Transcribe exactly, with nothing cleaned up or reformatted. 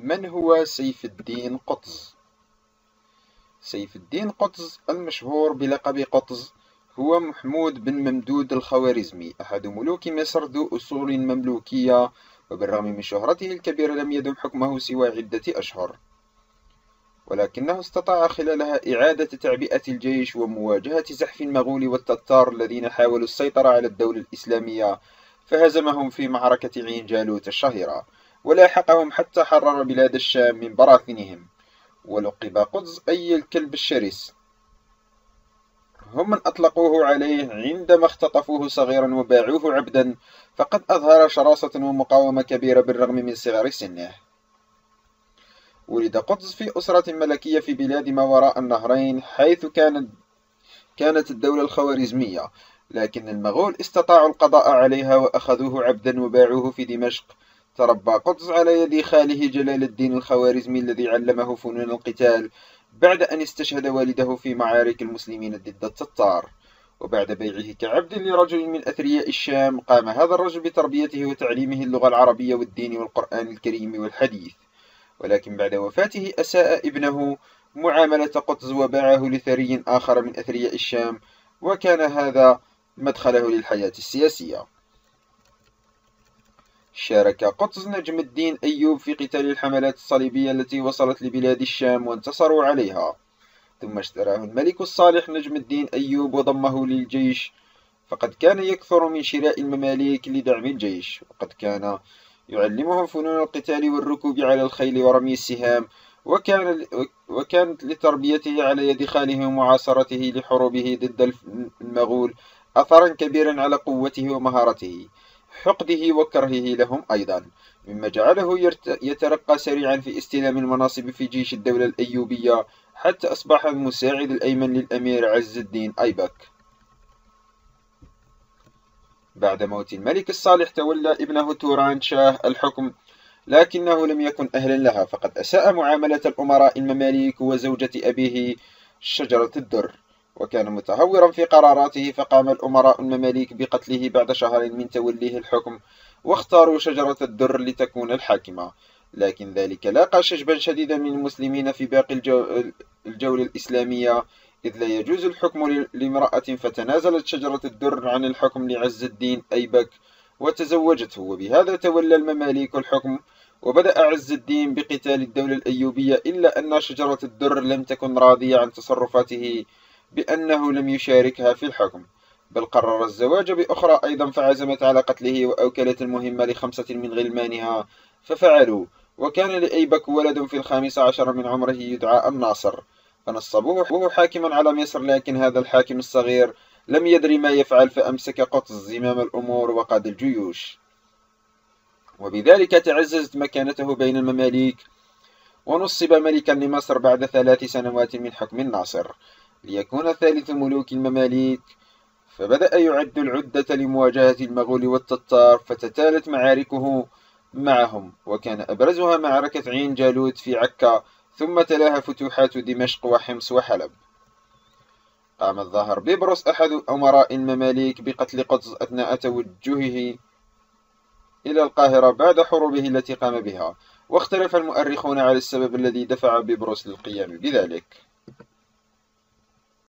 من هو سيف الدين قطز؟ سيف الدين قطز المشهور بلقب قطز هو محمود بن ممدود الخوارزمي، أحد ملوك مصر ذو أصول مملوكية، وبالرغم من شهرته الكبيرة لم يدم حكمه سوى عدة أشهر، ولكنه استطاع خلالها إعادة تعبئة الجيش ومواجهة زحف المغول والتتار الذين حاولوا السيطرة على الدولة الإسلامية، فهزمهم في معركة عين جالوت الشهيرة، ولاحقهم حتى حرر بلاد الشام من براثنهم. ولقب قطز أي الكلب الشرس، هم من أطلقوه عليه عندما اختطفوه صغيرا وباعوه عبدا، فقد أظهر شراسة ومقاومة كبيرة بالرغم من صغر سنه. ولد قطز في أسرة ملكية في بلاد ما وراء النهرين، حيث كانت كانت الدولة الخوارزمية، لكن المغول استطاعوا القضاء عليها وأخذوه عبدا وباعوه في دمشق. تربى قطز على يد خاله جلال الدين الخوارزمي الذي علمه فنون القتال، بعد أن استشهد والده في معارك المسلمين ضد التتار. وبعد بيعه كعبد لرجل من أثرياء الشام، قام هذا الرجل بتربيته وتعليمه اللغة العربية والدين والقرآن الكريم والحديث. ولكن بعد وفاته أساء ابنه معاملة قطز وباعه لثري آخر من أثرياء الشام، وكان هذا مدخله للحياة السياسية. شارك قطز نجم الدين أيوب في قتال الحملات الصليبية التي وصلت لبلاد الشام وانتصروا عليها، ثم اشتراه الملك الصالح نجم الدين أيوب وضمه للجيش، فقد كان يكثر من شراء المماليك لدعم الجيش، وقد كان يعلمهم فنون القتال والركوب على الخيل ورمي السهام، وكان وكانت لتربيته على يد خاله ومعاصرته لحروبه ضد المغول أثرا كبيرا على قوته ومهارته، حقده وكرهه لهم أيضا، مما جعله يترقى سريعا في استلام المناصب في جيش الدولة الأيوبية، حتى أصبح المساعد الأيمن للأمير عز الدين أيبك. بعد موت الملك الصالح تولى ابنه توران شاه الحكم، لكنه لم يكن أهلا لها، فقد أساء معاملة الأمراء المماليك وزوجة أبيه شجرة الدر، وكان متهورا في قراراته، فقام الأمراء المماليك بقتله بعد شهر من توليه الحكم، واختاروا شجرة الدر لتكون الحاكمة. لكن ذلك لاقى شجبا شديدا من المسلمين في باقي الجو... الجولة الإسلامية، إذ لا يجوز الحكم لامرأة، فتنازلت شجرة الدر عن الحكم لعز الدين أيبك وتزوجته، وبهذا تولى المماليك الحكم. وبدأ عز الدين بقتال الدولة الأيوبية، إلا أن شجرة الدر لم تكن راضية عن تصرفاته بأنه لم يشاركها في الحكم، بل قرر الزواج بأخرى أيضا، فعزمت على قتله وأوكلت المهمة لخمسة من غلمانها ففعلوا. وكان لأيبك ولد في الخامس عشر من عمره يدعى الناصر، فنصبوه حاكما على مصر، لكن هذا الحاكم الصغير لم يدر ما يفعل، فأمسك قطز زمام الأمور وقاد الجيوش، وبذلك تعززت مكانته بين المماليك، ونصب ملكا لمصر بعد ثلاث سنوات من حكم الناصر، ليكون ثالث ملوك المماليك. فبدأ يعد العدة لمواجهة المغول والتتار، فتتالت معاركه معهم، وكان أبرزها معركة عين جالوت في عكا، ثم تلاها فتوحات دمشق وحمص وحلب. قام الظاهر بيبرس أحد أمراء المماليك بقتل قطز أثناء توجهه إلى القاهرة بعد حروبه التي قام بها، واختلف المؤرخون على السبب الذي دفع بيبرس للقيام بذلك.